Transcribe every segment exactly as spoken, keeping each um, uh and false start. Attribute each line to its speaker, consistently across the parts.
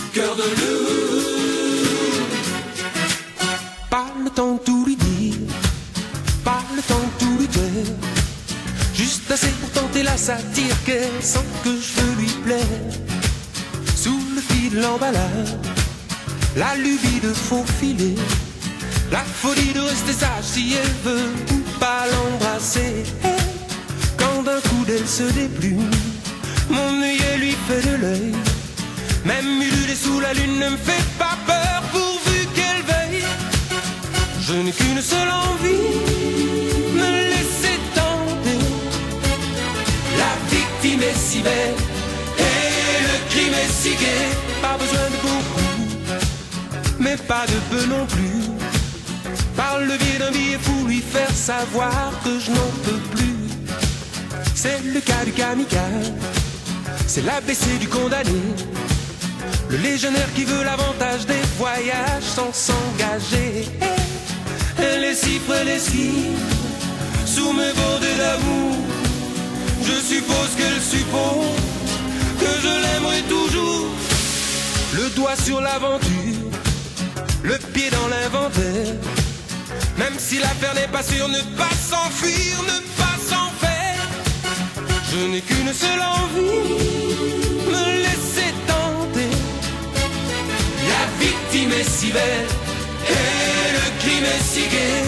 Speaker 1: cœur de loup.
Speaker 2: Pas le temps de tout lui dire, pas le temps de tout lui dire, juste assez pour tenter la satire qu'elle sent que je veux lui plaire. Sous le fil de l'emballage, la lubie de faufiler, la folie de rester sage si elle veut ou pas l'embrasser. Quand d'un coup d'elle se déplume, mon œillet lui fait de l'œil. Même ululer sous la lune ne me fait pas peur pourvu qu'elle veille. Je n'ai qu'une seule envie, me laisser tenter.
Speaker 1: La victime est si belle et le crime est si gai.
Speaker 2: Pas besoin de beaucoup, mais pas de peu non plus. Par le biais d'un billet fou, lui faire savoir que je n'en peux plus. C'est le cas du kamikaze, c'est l'A B C du condamné, le légionnaire qui veut l'avantage des voyages sans s'engager. Elle est si près les cils, sous mes bordées d'amour. Je suppose qu'elle suppose que je l'aimerai toujours. Le doigt sur l'aventure, le pied dans l'inventaire. Même si l'affaire n'est pas sûre, ne pas s'enfuir, ne pas s'en faire. Je n'ai qu'une seule envie, me laisser tenter.
Speaker 1: La victime est si belle et le crime est si gai.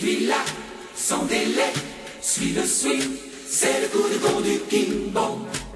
Speaker 1: Séduis-la sans délai, suis le swing, c'est le coup de con du King Bong.